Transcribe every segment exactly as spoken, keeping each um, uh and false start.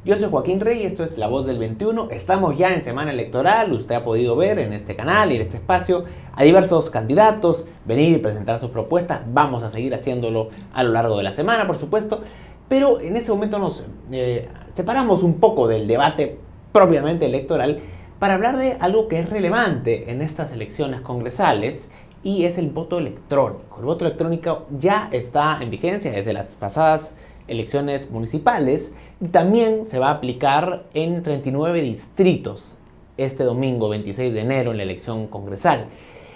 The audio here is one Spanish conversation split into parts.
Yo soy Joaquín Rey y esto es La Voz del veintiuno. Estamos ya en semana electoral. Usted ha podido ver en este canal y en este espacio a diversos candidatos venir y presentar sus propuestas. Vamos a seguir haciéndolo a lo largo de la semana, por supuesto. Pero en ese momento nos eh, separamos un poco del debate propiamente electoral para hablar de algo que es relevante en estas elecciones congresales y es el voto electrónico. El voto electrónico ya está en vigencia desde las pasadas elecciones municipales y también se va a aplicar en treinta y nueve distritos este domingo veintiséis de enero en la elección congresal.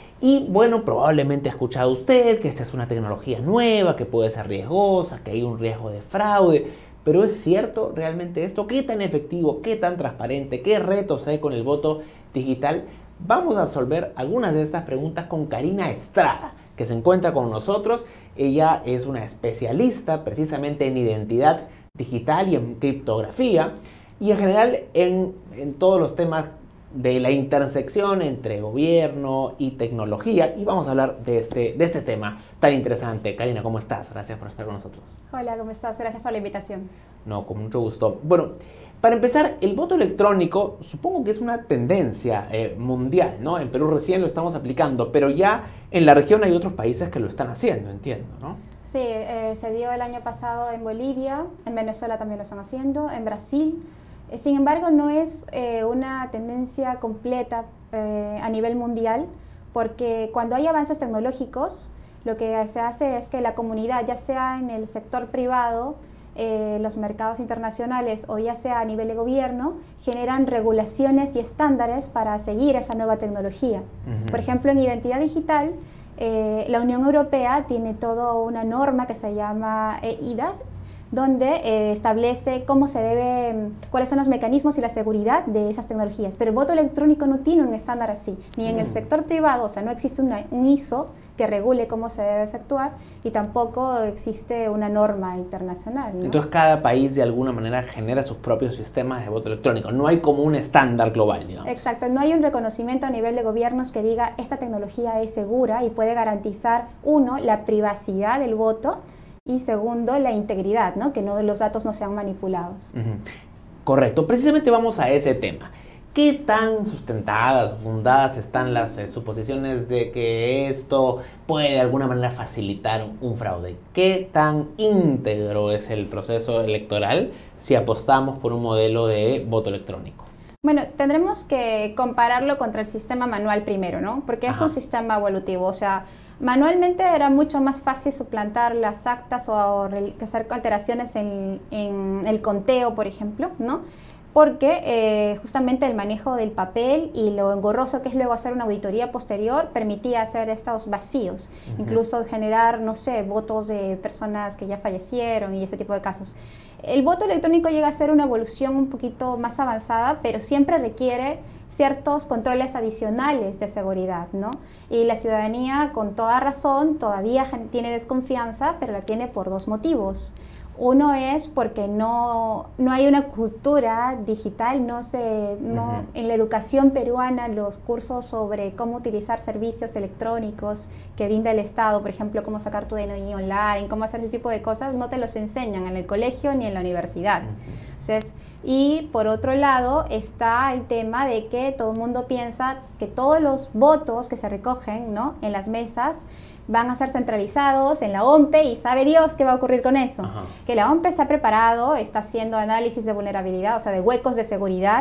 Y bueno, probablemente ha escuchado usted que esta es una tecnología nueva, que puede ser riesgosa, que hay un riesgo de fraude. Pero ¿es cierto realmente esto? ¿Qué tan efectivo, qué tan transparente, qué retos hay con el voto digital? Vamos a resolver algunas de estas preguntas con Karina Estrada, que se encuentra con nosotros. Ella es una especialista precisamente en identidad digital y en criptografía y en general en, en todos los temas de la intersección entre gobierno y tecnología, y vamos a hablar de este, de este tema tan interesante. Karina, ¿cómo estás? Gracias por estar con nosotros. Hola, ¿cómo estás? Gracias por la invitación. No, con mucho gusto. Bueno, para empezar, el voto electrónico supongo que es una tendencia eh, mundial, ¿no? En Perú recién lo estamos aplicando, pero ya en la región hay otros países que lo están haciendo, entiendo, ¿no? Sí, eh, se dio el año pasado en Bolivia, en Venezuela también lo están haciendo, en Brasil. Sin embargo, no es eh, una tendencia completa eh, a nivel mundial, porque cuando hay avances tecnológicos, lo que se hace es que la comunidad, ya sea en el sector privado, eh, los mercados internacionales o ya sea a nivel de gobierno, generan regulaciones y estándares para seguir esa nueva tecnología. Uh-huh. Por ejemplo, en identidad digital, eh, la Unión Europea tiene toda una norma que se llama E I D A S, donde eh, establece cómo se debe, cuáles son los mecanismos y la seguridad de esas tecnologías. Pero el voto electrónico no tiene un estándar así, ni en el sector privado, o sea, no existe una, un I S O que regule cómo se debe efectuar y tampoco existe una norma internacional, ¿no? Entonces cada país de alguna manera genera sus propios sistemas de voto electrónico, no hay como un estándar global, digamos. Exacto, no hay un reconocimiento a nivel de gobiernos que diga esta tecnología es segura y puede garantizar, uno, la privacidad del voto, y segundo, la integridad, ¿no? Que no, los datos no sean manipulados. Uh-huh. Correcto. Precisamente vamos a ese tema. ¿Qué tan sustentadas, fundadas están las eh, suposiciones de que esto puede de alguna manera facilitar un fraude? ¿Qué tan íntegro es el proceso electoral si apostamos por un modelo de voto electrónico? Bueno, tendremos que compararlo contra el sistema manual primero, ¿no? Porque Ajá. es un sistema evolutivo, o sea, manualmente era mucho más fácil suplantar las actas o, o hacer alteraciones en, en el conteo, por ejemplo, ¿no? Porque eh, justamente el manejo del papel y lo engorroso que es luego hacer una auditoría posterior permitía hacer estos vacíos, uh-huh. incluso generar, no sé, votos de personas que ya fallecieron y ese tipo de casos. El voto electrónico llega a ser una evolución un poquito más avanzada, pero siempre requiere ciertos controles adicionales de seguridad, ¿no? Y la ciudadanía, con toda razón, todavía tiene desconfianza, pero la tiene por dos motivos. Uno es porque no, no hay una cultura digital, no se, no, uh-huh. en la educación peruana los cursos sobre cómo utilizar servicios electrónicos que brinda el Estado, por ejemplo, cómo sacar tu D N I online, cómo hacer ese tipo de cosas, no te los enseñan en el colegio ni en la universidad. Uh-huh. Entonces, y por otro lado está el tema de que todo el mundo piensa que todos los votos que se recogen, ¿no?, en las mesas van a ser centralizados en la O M P E y sabe Dios qué va a ocurrir con eso. Ajá. Que la O M P E se ha preparado, está haciendo análisis de vulnerabilidad, o sea, de huecos de seguridad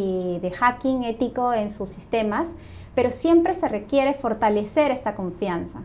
y de hacking ético en sus sistemas, pero siempre se requiere fortalecer esta confianza,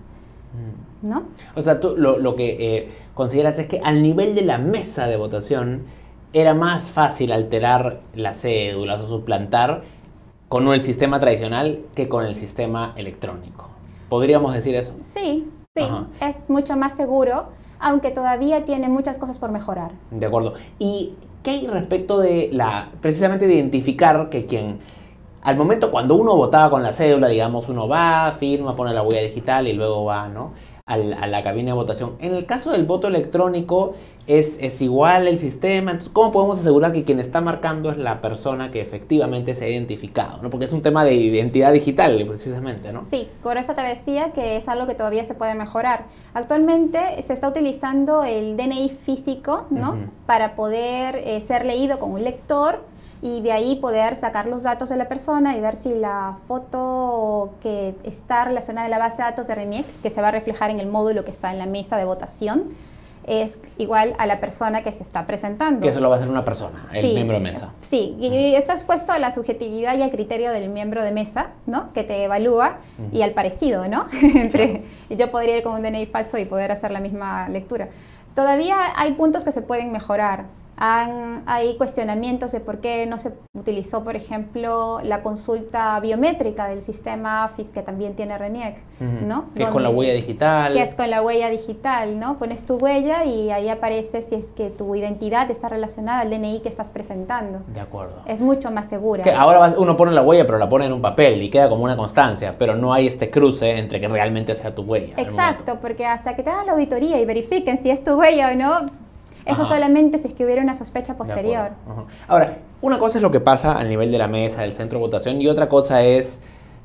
¿no? O sea, tú lo, lo que eh, consideras es que al nivel de la mesa de votación era más fácil alterar las cédulas o suplantar con el sistema tradicional que con el sistema electrónico. ¿Podríamos decir eso? Sí, sí, Ajá. es mucho más seguro, aunque todavía tiene muchas cosas por mejorar. De acuerdo. ¿Y qué hay respecto de la, precisamente de identificar que quien, al momento cuando uno votaba con la cédula, digamos, uno va, firma, pone la huella digital y luego va, ¿no?, al, a la cabina de votación. En el caso del voto electrónico, ¿es, es igual el sistema? Entonces, ¿cómo podemos asegurar que quien está marcando es la persona que efectivamente se ha identificado, ¿no? Porque es un tema de identidad digital, precisamente, ¿no? Sí, por eso te decía que es algo que todavía se puede mejorar. Actualmente se está utilizando el D N I físico, ¿no? Uh-huh. Para poder eh, ser leído con un lector y de ahí poder sacar los datos de la persona y ver si la foto que está relacionada a la base de datos de RENIEC, que se va a reflejar en el módulo que está en la mesa de votación, es igual a la persona que se está presentando. Que eso lo va a hacer una persona, el sí, miembro de mesa. Sí, y, y está expuesto a la subjetividad y al criterio del miembro de mesa, ¿no? Que te evalúa, uh-huh. y al parecido, ¿no? Entre, claro. Yo podría ir con un D N I falso y poder hacer la misma lectura. Todavía hay puntos que se pueden mejorar. Han, hay cuestionamientos de por qué no se utilizó, por ejemplo, la consulta biométrica del sistema A F I S que también tiene RENIEC, uh-huh. ¿no? Que es con la huella digital. Que es con la huella digital, ¿no? Pones tu huella y ahí aparece si es que tu identidad está relacionada al D N I que estás presentando. De acuerdo. Es mucho más segura. Que ahora uno pone la huella, pero la pone en un papel y queda como una constancia, pero no hay este cruce entre que realmente sea tu huella. Exacto, porque hasta que te hagan la auditoría y verifiquen si es tu huella o no, eso Ajá. solamente si es que hubiera una sospecha posterior. Ahora, una cosa es lo que pasa al nivel de la mesa, del centro de votación, y otra cosa es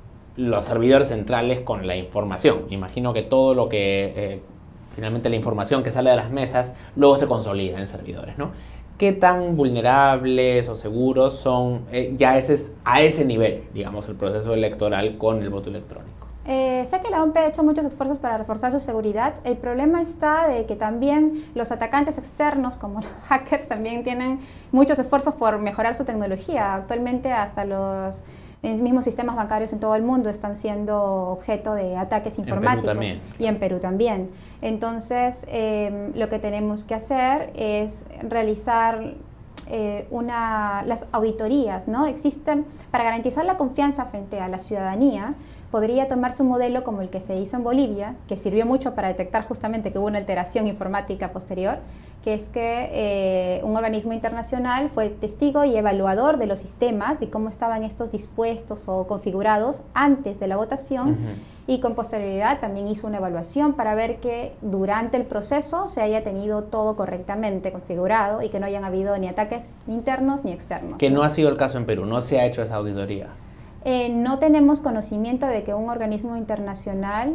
los servidores centrales con la información. Imagino que todo lo que, eh, finalmente la información que sale de las mesas, luego se consolida en servidores, ¿no? ¿Qué tan vulnerables o seguros son eh, ya ese, a ese nivel, digamos, el proceso electoral con el voto electrónico? Eh, sé que la O M P ha hecho muchos esfuerzos para reforzar su seguridad. El problema está de que también los atacantes externos, como los hackers, también tienen muchos esfuerzos por mejorar su tecnología. Actualmente hasta los mismos sistemas bancarios en todo el mundo están siendo objeto de ataques informáticos. En Perú también. Y en Perú también. Entonces, eh, lo que tenemos que hacer es realizar eh, una, las auditorías, ¿no? Existen, para garantizar la confianza frente a la ciudadanía, podría tomarse un modelo como el que se hizo en Bolivia, que sirvió mucho para detectar justamente que hubo una alteración informática posterior, que es que eh, un organismo internacional fue testigo y evaluador de los sistemas y cómo estaban estos dispuestos o configurados antes de la votación, uh-huh. y con posterioridad también hizo una evaluación para ver que durante el proceso se haya tenido todo correctamente configurado y que no hayan habido ni ataques internos ni externos. Que no ha sido el caso en Perú, no se ha hecho esa auditoría. Eh, no tenemos conocimiento de que un organismo internacional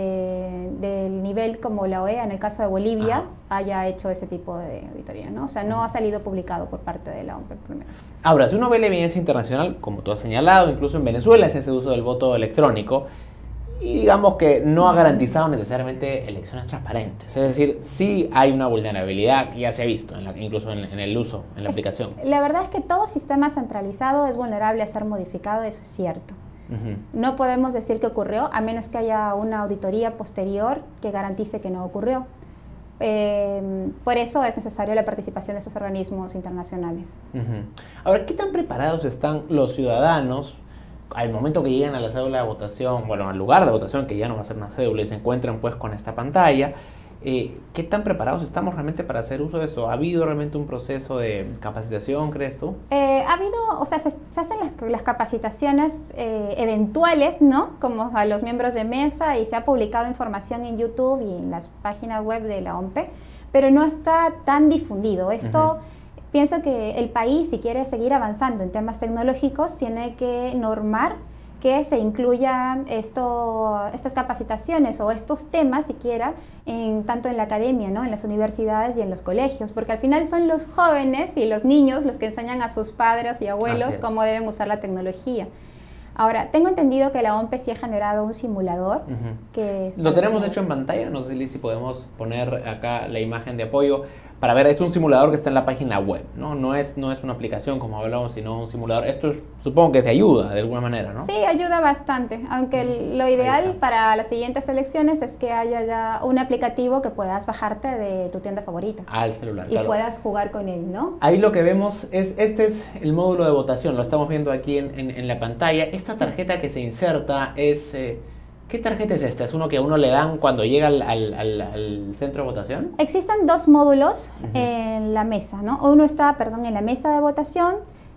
eh, del nivel como la O E A, en el caso de Bolivia, Ajá. haya hecho ese tipo de auditoría, ¿no? O sea, no ha salido publicado por parte de la O M P primero. Ahora, si uno ve la evidencia internacional, como tú has señalado, incluso en Venezuela es ese uso del voto electrónico, y digamos que no ha garantizado necesariamente elecciones transparentes. Es decir, sí hay una vulnerabilidad que ya se ha visto, en la, incluso en, en el uso, en la aplicación. La verdad es que todo sistema centralizado es vulnerable a ser modificado, eso es cierto. Uh-huh. No podemos decir que ocurrió, a menos que haya una auditoría posterior que garantice que no ocurrió. Eh, por eso es necesaria la participación de esos organismos internacionales. Uh-huh. Ahora, ¿qué tan preparados están los ciudadanos al momento que llegan a la cédula de votación, bueno, al lugar de votación, que ya no va a ser una cédula, y se encuentran pues con esta pantalla? Eh, ¿Qué tan preparados estamos realmente para hacer uso de esto? ¿Ha habido realmente un proceso de capacitación, crees tú? Eh, ha habido, o sea, se, se hacen las, las capacitaciones eh, eventuales, ¿no? Como a los miembros de mesa, y se ha publicado información en YouTube y en las páginas web de la O M P, pero no está tan difundido. Esto... Uh-huh. Pienso que el país, si quiere seguir avanzando en temas tecnológicos, tiene que normar que se incluyan esto, estas capacitaciones o estos temas, siquiera, en, tanto en la academia, ¿no? En las universidades y en los colegios, porque al final son los jóvenes y los niños los que enseñan a sus padres y abuelos cómo deben usar la tecnología. Ahora, tengo entendido que la O M P sí ha generado un simulador. Uh-huh. que Lo tenemos hecho en pantalla, no sé si podemos poner acá la imagen de apoyo para ver. Es un simulador que está en la página web, ¿no? No es, no es una aplicación como hablamos, sino un simulador. Esto es, supongo que es de ayuda, de alguna manera, ¿no? Sí, ayuda bastante, aunque uh-huh. lo ideal para las siguientes elecciones es que haya ya un aplicativo que puedas bajarte de tu tienda favorita. Al celular, y claro. puedas jugar con él, ¿no? Ahí lo que vemos es, este es el módulo de votación, lo estamos viendo aquí en, en, en la pantalla. Esta tarjeta que se inserta es... Eh, ¿qué tarjeta es esta? ¿Es uno que a uno le dan cuando llega al, al, al, al centro de votación? Existen dos módulos uh-huh. en la mesa, ¿no? Uno está, perdón, en la mesa de votación,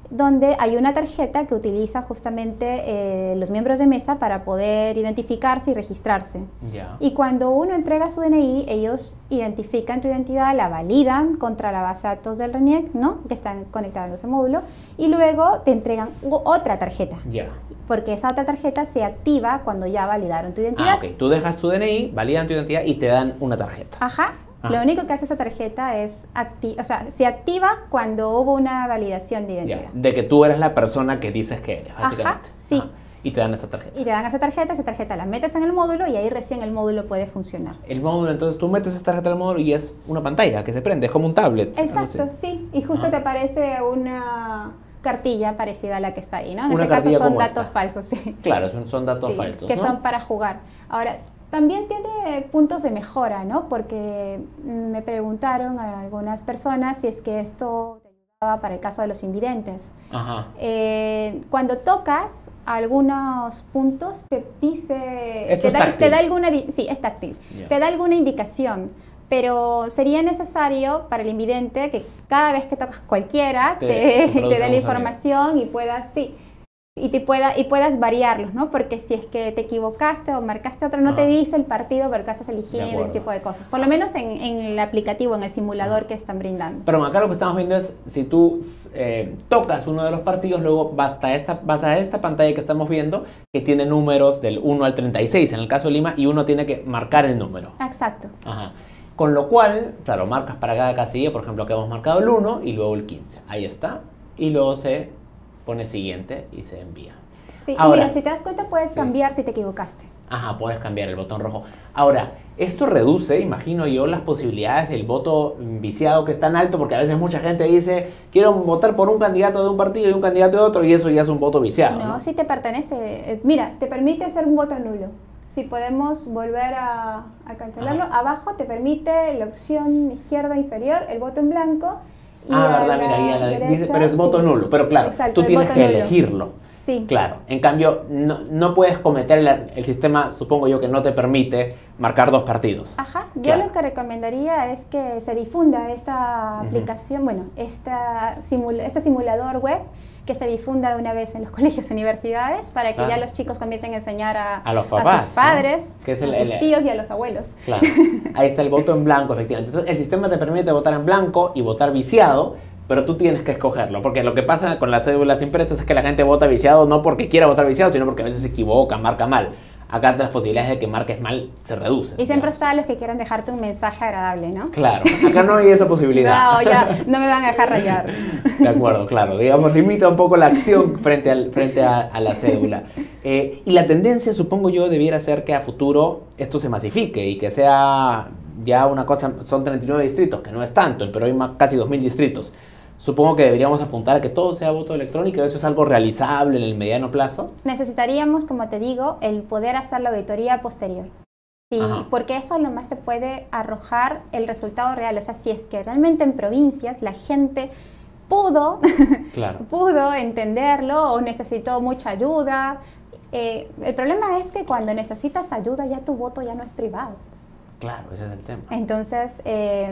donde hay una tarjeta que utiliza justamente eh, los miembros de mesa para poder identificarse y registrarse. Yeah. Y cuando uno entrega su D N I, ellos identifican tu identidad, la validan contra la base de datos del RENIEC, ¿no?, que están conectados en ese módulo, y luego te entregan otra tarjeta. Yeah. Porque esa otra tarjeta se activa cuando ya validaron tu identidad. Ah, ok. Tú dejas tu D N I, validan tu identidad y te dan una tarjeta. Ajá. Ah. Lo único que hace esa tarjeta es, acti o sea, se activa cuando hubo una validación de identidad. Yeah. De que tú eres la persona que dices que eres, básicamente. Ajá, sí. Ajá. Y te dan esa tarjeta. Y te dan esa tarjeta, esa tarjeta la metes en el módulo y ahí recién el módulo puede funcionar. El módulo, entonces tú metes esa tarjeta al módulo y es una pantalla que se prende, es como un tablet. Exacto, sí. Y justo Ah. te aparece una cartilla parecida a la que está ahí, ¿no? En Una ese caso cartilla son como datos esta. falsos, sí. Claro, son, son datos Sí, falsos, que ¿no? son para jugar. Ahora, también tiene puntos de mejora, ¿no? Porque me preguntaron a algunas personas si es que esto te ayudaba para el caso de los invidentes. Ajá. Eh, cuando tocas algunos puntos, te dice... Esto te es da, táctil. te da alguna... Sí, es táctil. Yeah. Te da alguna indicación. Pero sería necesario para el invidente que cada vez que tocas cualquiera Te- te, te te, produzca dé la un información y puedas, sí, y, te pueda, y puedas variarlos, ¿no? Porque si es que te equivocaste o marcaste otro, no Ajá. te dice el partido porque estás De eligiendo acuerdo. ese tipo de cosas. Por lo menos en, en el aplicativo, en el simulador que están brindando. Pero acá lo que estamos viendo es, si tú eh, tocas uno de los partidos, luego vas a, esta, vas a esta pantalla que estamos viendo, que tiene números del uno al treinta y seis, en el caso de Lima, y uno tiene que marcar el número. Exacto. Ajá. Con lo cual, claro, marcas para cada casilla, por ejemplo, que hemos marcado el uno y luego el quince. Ahí está. Y luego se pone siguiente y se envía. Sí, Ahora, mira, si te das cuenta puedes sí. cambiar si te equivocaste. Ajá, puedes cambiar el botón rojo. Ahora, esto reduce, imagino yo, las posibilidades del voto viciado que es tan alto, porque a veces mucha gente dice, quiero votar por un candidato de un partido y un candidato de otro, y eso ya es un voto viciado. No, ¿no? si te pertenece. eh, Mira, te permite hacer un voto nulo. Si podemos volver a, a cancelarlo, Ajá. abajo te permite la opción izquierda inferior, el voto en blanco. Y Ah, a verdad, la mira, ahí a la derecha, dice, pero es voto sí. nulo. Pero claro, Exacto, tú el tienes voto que nulo. elegirlo. Sí. Claro, en cambio, no, no puedes cometer, el, el sistema, supongo yo, que no te permite marcar dos partidos. Ajá, yo Claro. lo que recomendaría es que se difunda esta Ujú. aplicación, bueno, esta simula- este simulador web, que se difunda de una vez en los colegios y universidades para que Claro. ya los chicos comiencen a enseñar a, A los papás, sus padres, ¿no? Que es el- a sus el- tíos y a los abuelos. Claro, ahí está el voto en blanco, efectivamente. Entonces, el sistema te permite votar en blanco y votar viciado, pero tú tienes que escogerlo. Porque lo que pasa con las cédulas impresas es que la gente vota viciado no porque quiera votar viciado, sino porque a veces se equivoca, marca mal. Acá las posibilidades de que marques mal se reducen. Y siempre digamos. están los que quieran dejarte un mensaje agradable, ¿no? Claro, acá no hay esa posibilidad. No, ya, no me van a dejar rayar. De acuerdo, claro. Digamos, limita un poco la acción frente, al, frente a, a la cédula. Eh, y la tendencia, supongo yo, debiera ser que a futuro esto se masifique y que sea ya una cosa, son treinta y nueve distritos, que no es tanto, pero hay más, casi dos mil distritos. Supongo que deberíamos apuntar a que todo sea voto electrónico. ¿Eso es algo realizable en el mediano plazo? Necesitaríamos, como te digo, el poder hacer la auditoría posterior. Sí, Ajá. porque eso lo más te puede arrojar el resultado real. O sea, si es que realmente en provincias la gente pudo, Claro. pudo entenderlo o necesitó mucha ayuda. Eh, el problema es que cuando necesitas ayuda ya tu voto ya no es privado. Claro, ese es el tema. Entonces, eh,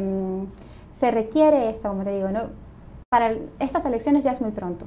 se requiere esto, como te digo, ¿no? Para estas elecciones ya es muy pronto.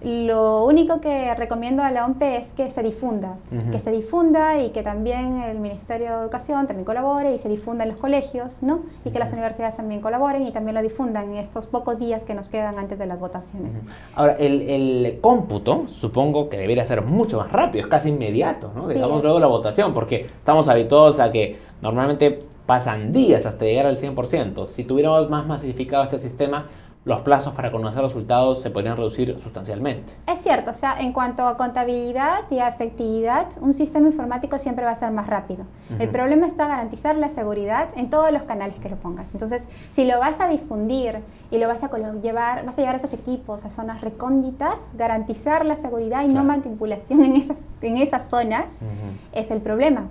Lo único que recomiendo a la O M P E es que se difunda, Ujú. que se difunda y que también el Ministerio de Educación también colabore y se difunda en los colegios, ¿no? Y que las universidades también colaboren y también lo difundan en estos pocos días que nos quedan antes de las votaciones. Ahora, el, el cómputo supongo que debería ser mucho más rápido, es casi inmediato, ¿no? Sí, Digamos es. luego de la votación, porque estamos habituados a que normalmente pasan días hasta llegar al cien por ciento. Si tuviéramos más masificado este sistema, los plazos para conocer resultados se podrían reducir sustancialmente. Es cierto, o sea, en cuanto a contabilidad y a efectividad, un sistema informático siempre va a ser más rápido. Ujú. El problema está garantizar la seguridad en todos los canales que lo pongas. Entonces, si lo vas a difundir y lo vas a colo- llevar, vas a llevar esos equipos a zonas recónditas, garantizar la seguridad y no Claro. manipulación en esas, en esas zonas Ujú. es el problema.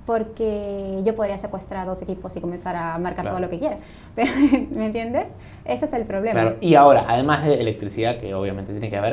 Porque yo podría secuestrar dos equipos y comenzar a marcar Claro. todo lo que quiera. Pero, ¿me entiendes? Ese es el problema. Claro, y ahora, además de electricidad, que obviamente tiene que haber,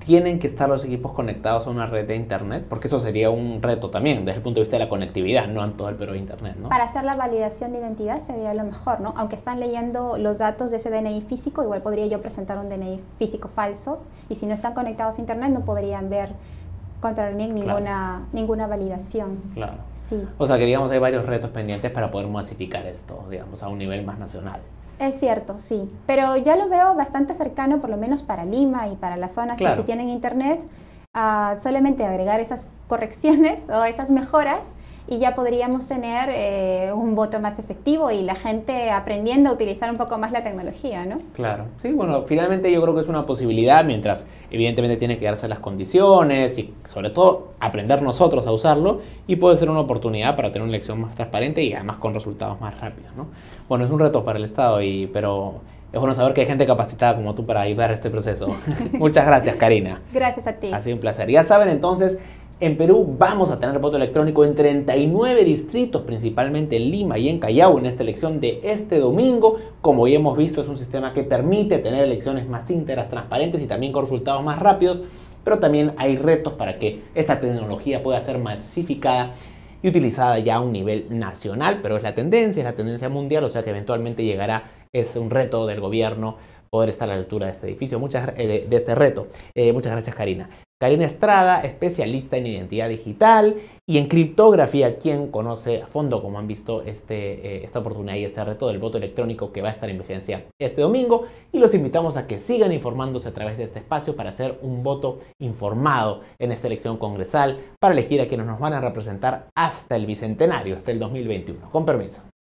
¿tienen que estar los equipos conectados a una red de internet? Porque eso sería un reto también desde el punto de vista de la conectividad, no en todo el Perú de internet, ¿no? Para hacer la validación de identidad sería lo mejor, ¿no? Aunque están leyendo los datos de ese D N I físico, igual podría yo presentar un D N I físico falso, y si no están conectados a internet no podrían ver contra el N I C ninguna, claro. ninguna validación. Claro. Sí. O sea que digamos hay varios retos pendientes para poder masificar esto, digamos, a un nivel más nacional. Es cierto, sí, pero ya lo veo bastante cercano, por lo menos para Lima y para las zonas claro. que sí tienen internet, uh, solamente agregar esas correcciones o esas mejoras y ya podríamos tener eh, un voto más efectivo y la gente aprendiendo a utilizar un poco más la tecnología, ¿no? Claro, sí, bueno, finalmente yo creo que es una posibilidad, mientras evidentemente tiene que darse las condiciones y sobre todo aprender nosotros a usarlo, y puede ser una oportunidad para tener una elección más transparente y además con resultados más rápidos, ¿no? Bueno, es un reto para el Estado, y, pero es bueno saber que hay gente capacitada como tú para ayudar a este proceso. Muchas gracias, Karina. Gracias a ti. Ha sido un placer. Ya saben, entonces, en Perú vamos a tener voto electrónico en treinta y nueve distritos, principalmente en Lima y en Callao, en esta elección de este domingo. Como ya hemos visto, es un sistema que permite tener elecciones más íntegras, transparentes y también con resultados más rápidos, pero también hay retos para que esta tecnología pueda ser masificada y utilizada ya a un nivel nacional, pero es la tendencia, es la tendencia mundial, o sea que eventualmente llegará, es un reto del gobierno poder estar a la altura de este edificio, muchas, eh, de este reto. Eh, muchas gracias, Karina. Karina Estrada, especialista en identidad digital y en criptografía, quien conoce a fondo, como han visto, este, eh, esta oportunidad y este reto del voto electrónico que va a estar en vigencia este domingo. Y los invitamos a que sigan informándose a través de este espacio para hacer un voto informado en esta elección congresal, para elegir a quienes nos van a representar hasta el bicentenario, hasta el dos mil veintiuno. Con permiso.